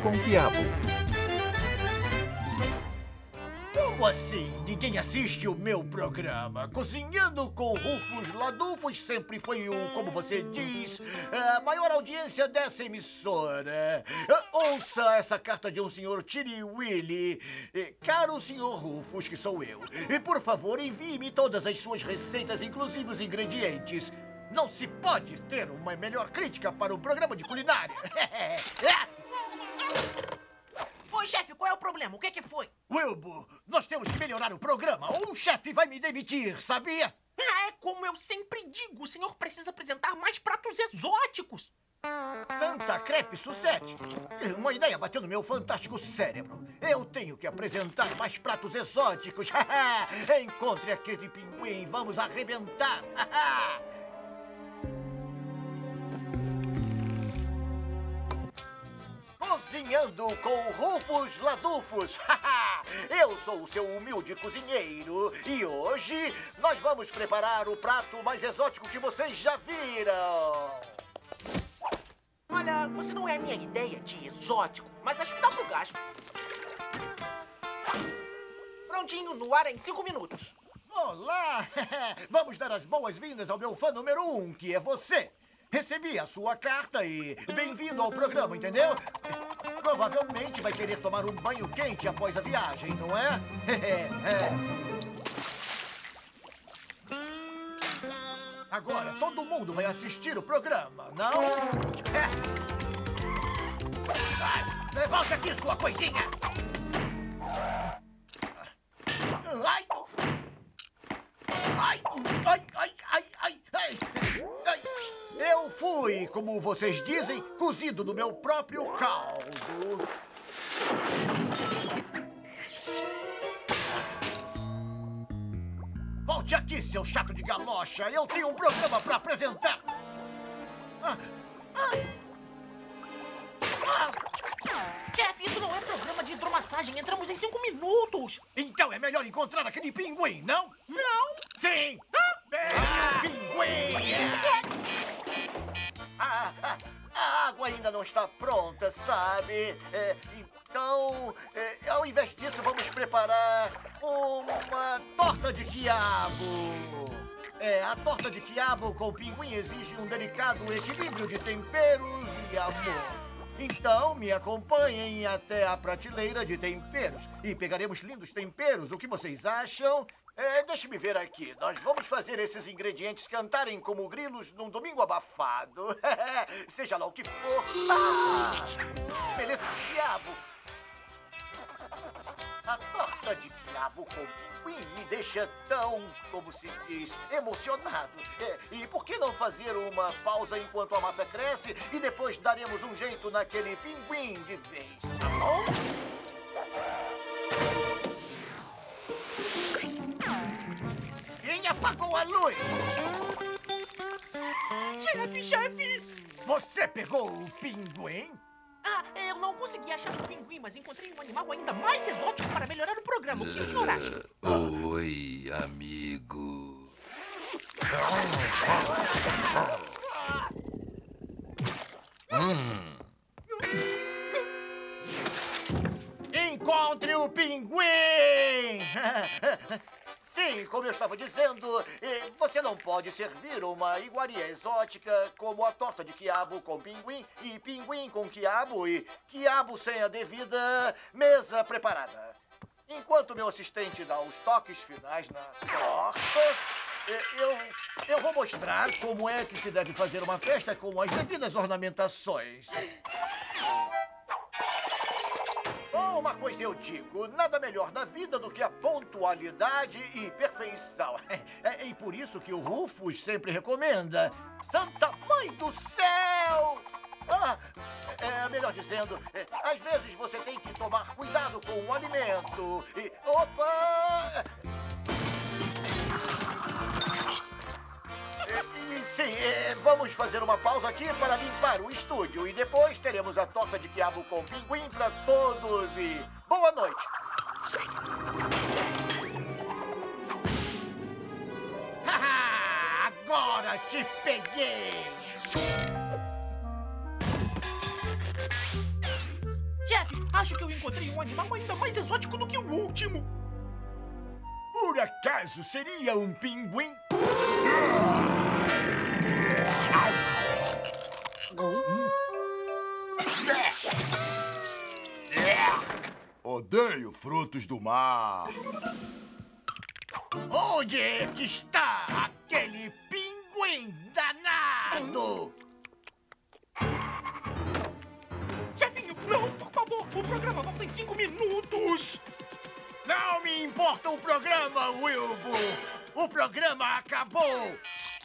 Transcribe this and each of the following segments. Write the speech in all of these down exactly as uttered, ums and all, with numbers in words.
com Quiabo. Como assim? Ninguém assiste o meu programa? Cozinhando com Rufus Ladufos sempre foi o, como você diz, a maior audiência dessa emissora. Ouça essa carta de um senhor Chili Willy. Caro senhor Rufus, que sou eu, e por favor envie-me todas as suas receitas, inclusive os ingredientes. Não se pode ter uma melhor crítica para um programa de culinária. Oi, chefe, qual é o problema? O que que foi? Wilbur, nós temos que melhorar o programa ou o chefe vai me demitir, sabia? É como eu sempre digo, o senhor precisa apresentar mais pratos exóticos. Tanta crepe sucede. Uma ideia bateu no meu fantástico cérebro. Eu tenho que apresentar mais pratos exóticos. Encontre aquele pinguim, vamos arrebentar. Cozinhando com Rufus Ladufos. Eu sou o seu humilde cozinheiro e hoje nós vamos preparar o prato mais exótico que vocês já viram. Olha, você não é a minha ideia de exótico, mas acho que dá pro gasto. Prontinho, no ar em cinco minutos. Olá! Vamos dar as boas-vindas ao meu fã número um, que é você. Recebi a sua carta e bem-vindo ao programa, entendeu? Provavelmente vai querer tomar um banho quente após a viagem, não é? Agora todo mundo vai assistir o programa, não? Vai, volte aqui, sua coisinha! Ai! Ai, ai, ai, ai, ai, ai, ai. Eu fui, como vocês dizem, cozido no meu próprio caldo. Volte aqui, seu chato de galocha. Eu tenho um programa para apresentar. Ah, ai. Ah. Chefe, isso não é programa de hidromassagem. Entramos em cinco minutos. Então é melhor encontrar aquele pinguim, não? Não. Sim. Ah, pinguim. Ah, ah, a água ainda não está pronta, sabe? É, então, é, ao invés disso, vamos preparar uma torta de quiabo. É, a torta de quiabo com pinguim exige um delicado equilíbrio de temperos e amor. Então, me acompanhem até a prateleira de temperos e pegaremos lindos temperos. O que vocês acham? É, deixe-me ver aqui. Nós vamos fazer esses ingredientes cantarem como grilos num domingo abafado. Seja lá o que for. Ah, beleza de quiabo. A torta de quiabo com pinguim me deixa tão, como se diz, emocionado. É, e por que não fazer uma pausa enquanto a massa cresce e depois daremos um jeito naquele pinguim de vez, tá bom? Quem apagou a luz? Chefe, chefe! Você pegou o pinguim? Ah, eu não consegui achar o pinguim, mas encontrei um animal ainda mais exótico para melhorar o programa. O que o senhor acha? Oi, amigo. hum. Encontre o pinguim! Sim, como eu estava dizendo, você não pode servir uma iguaria exótica como a torta de quiabo com pinguim e pinguim com quiabo e quiabo sem a devida mesa preparada. Enquanto meu assistente dá os toques finais na torta, eu, eu vou mostrar como é que se deve fazer uma festa com as devidas ornamentações. Uma coisa eu digo, nada melhor na vida do que a pontualidade e perfeição. É, e por isso que o Rufus sempre recomenda. Santa Mãe do Céu! Ah, é, melhor dizendo, é, às vezes você tem que tomar cuidado com o alimento. E, opa! E, sim, é, vamos fazer uma pausa aqui para limpar o estúdio. E depois teremos a torta de quiabo com pinguim para todos. E boa noite. Haha! Agora te peguei! Acho que eu encontrei um animal ainda mais exótico do que o último. Por acaso seria um pinguim? Odeio frutos do mar. Onde é que está aquele pinguim danado? Chefinho, não, por favor. O programa volta em cinco minutos. Não me importa o programa, Wilbur. O programa acabou.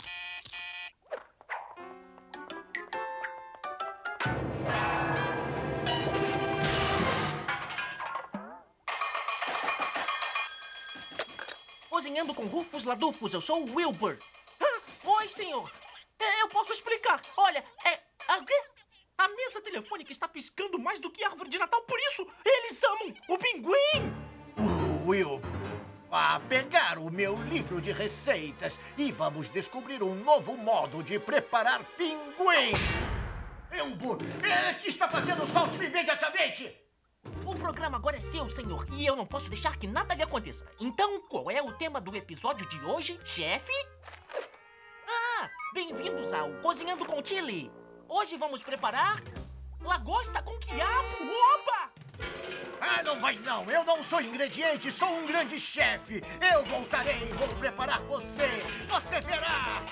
Cozinhando com Rufus Ladufus, eu sou o Wilbur. Ah, oi, senhor. É, eu posso explicar. Olha, é... A, o quê? A mesa telefônica está piscando mais do que a árvore de Natal, por isso eles amam o pinguim. Uh, Wilbur, vá pegar o meu livro de receitas e vamos descobrir um novo modo de preparar pinguim. Wilbur, é que está fazendo? Solte-me imediatamente. O programa agora é seu, senhor, e eu não posso deixar que nada lhe aconteça. Então, qual é o tema do episódio de hoje, chefe? Ah, bem-vindos ao Cozinhando com Chili. Hoje vamos preparar lagosta com quiabo. Oba! Ah, não vai não. Eu não sou ingrediente, sou um grande chefe. Eu voltarei e vou preparar você. Você verá.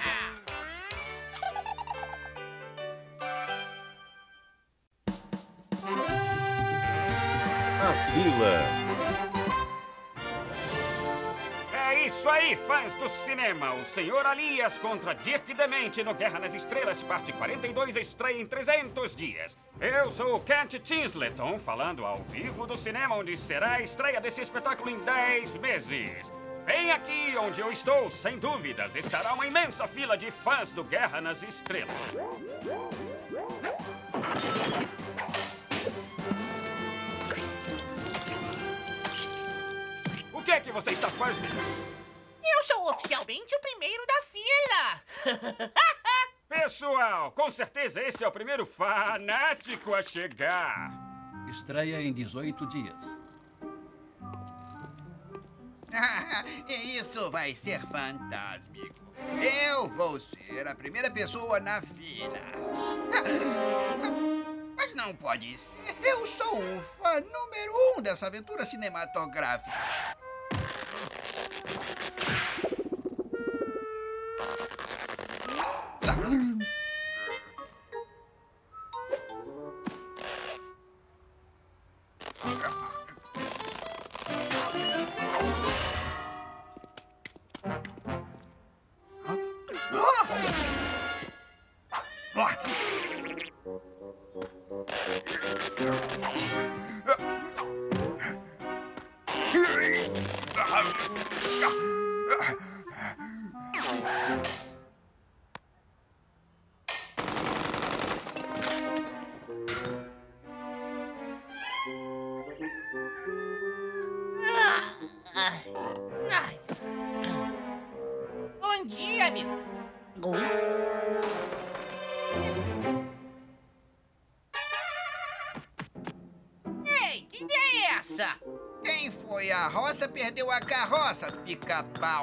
A fila. É isso aí, fãs do cinema. O senhor Alias contra Dirk Demente no Guerra nas Estrelas, parte quarenta e dois, estreia em trezentos dias. Eu sou o Kent Tinsleton, falando ao vivo do cinema, onde será a estreia desse espetáculo em dez meses. Bem aqui onde eu estou, sem dúvidas, estará uma imensa fila de fãs do Guerra nas Estrelas. O que é que você está fazendo? Eu sou oficialmente o primeiro da fila. Pessoal, com certeza esse é o primeiro fanático a chegar. Estreia em dezoito dias. Isso vai ser fantástico. Eu vou ser a primeira pessoa na fila. Mas não pode ser. Eu sou o fã número um dessa aventura cinematográfica. Bom dia, amigo. Ei, que ideia é essa? Quem foi à roça perdeu a carroça, pica-pau.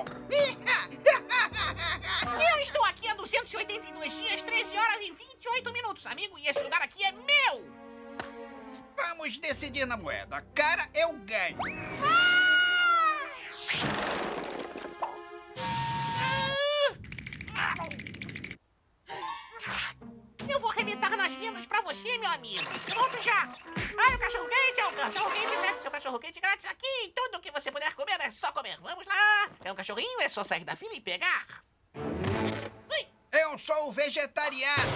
Eu estou aqui há duzentos e oitenta e dois dias, treze horas e vinte e oito minutos, amigo, e esse lugar aqui é meu! Vamos decidir na moeda. Cara, eu ganho. Eu vou arrebentar nas vendas pra você, meu amigo. Pronto já. Olha o cachorro-quente, é um cachorro-quente. Pega seu cachorro-quente grátis aqui. Tudo que você puder comer é só comer. Vamos lá. É um cachorrinho, é só sair da fila e pegar. Ui. Eu sou vegetariano.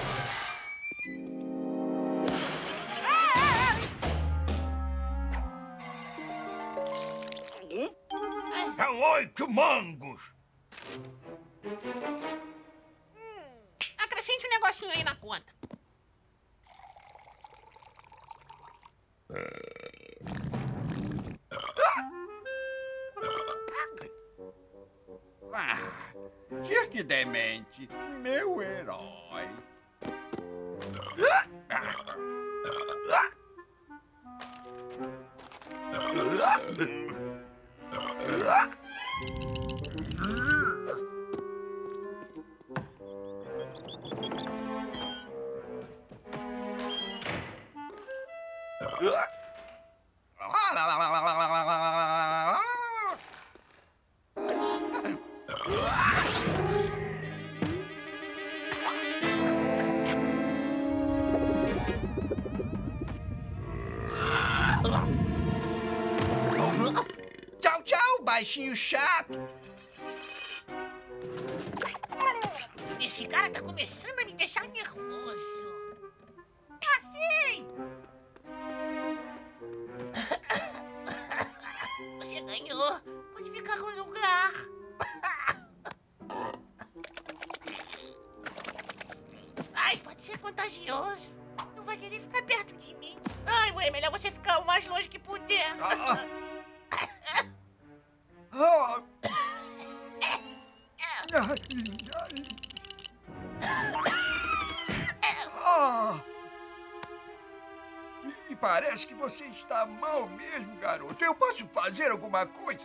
Ah, ah, ah. São oito mangos. Acrescente um negocinho aí na conta. Ah, Dirk Demente, meu herói. Tchau, tchau, baixinho chato. Esse cara tá começando a me deixar nervoso. É assim! Você ganhou. Pode ficar com o lugar. Ai, pode ser contagioso. Não vai querer ficar perto de mim. Ai, ué, melhor você ficar o mais longe que puder. Ah. Ah. Ah. E parece que você está mal mesmo, garoto. Eu posso fazer alguma coisa?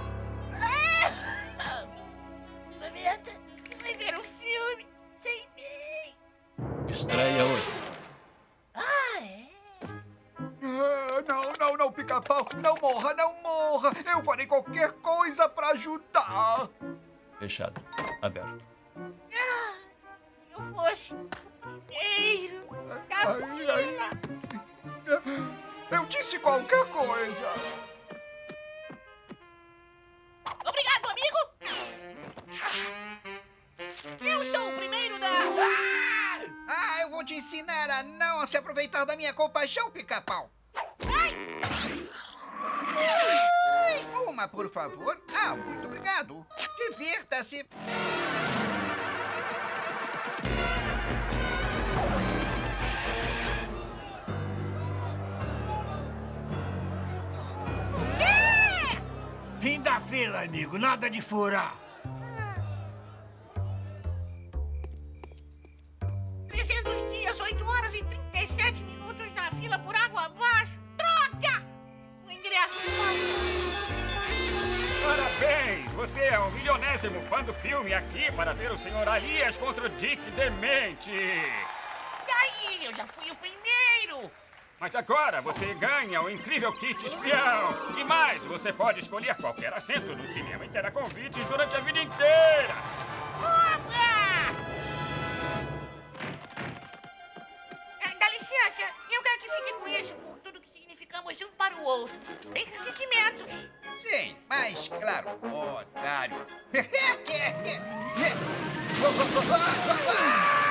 Samantha, vai ver o filme sem mim. Estreia hoje. Ah, é? Ah, não, não, não, Pica-Pau. Não morra, não morra. Eu farei qualquer coisa para ajudar. Fechado. Aberto. Ah, se eu fosse o primeiro da Ai, fila. ai. Eu disse qualquer coisa. Obrigado, amigo. Eu sou o primeiro da... Ah, eu vou te ensinar a não se aproveitar da minha compaixão, Pica-Pau. Uma, por favor. Ah, muito obrigado. Divirta-se. Fim da fila, amigo. Nada de furar. trezentos dias, oito horas e trinta e sete minutos na fila por água abaixo. Droga! O ingresso me Parabéns! Você é o milionésimo fã do filme aqui para ver o senhor Alias contra o Dick Demente. Daí, eu já fui o primeiro. Mas agora você ganha o incrível kit espião. E mais, você pode escolher qualquer assento no cinema e terá convites durante a vida inteira. Opa! Ah, dá licença, eu quero que fique com isso por tudo que significamos um para o outro. Sem ressentimentos. Sim, mas claro, otário.